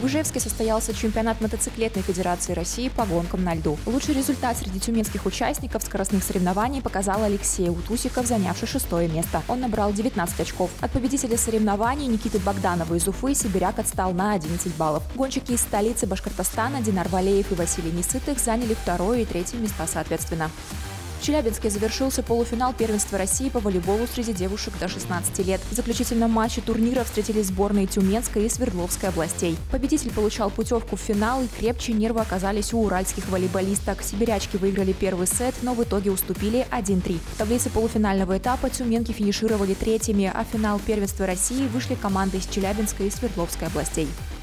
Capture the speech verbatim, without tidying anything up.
В Ижевске состоялся чемпионат мотоциклетной федерации России по гонкам на льду. Лучший результат среди тюменских участников скоростных соревнований показал Алексей Утусиков, занявший шестое место. Он набрал девятнадцать очков. От победителя соревнований Никиты Богданова из Уфы сибиряк отстал на одиннадцать баллов. Гонщики из столицы Башкортостана Динар Валеев и Василий Несытых заняли второе и третье места соответственно. В Челябинске завершился полуфинал первенства России по волейболу среди девушек до шестнадцати лет. В заключительном матче турнира встретились сборные Тюменской и Свердловской областей. Победитель получал путевку в финал, и крепче нервы оказались у уральских волейболисток. Сибирячки выиграли первый сет, но в итоге уступили один-три. В таблице полуфинального этапа тюменки финишировали третьими, а в финал первенства России вышли команды из Челябинской и Свердловской областей.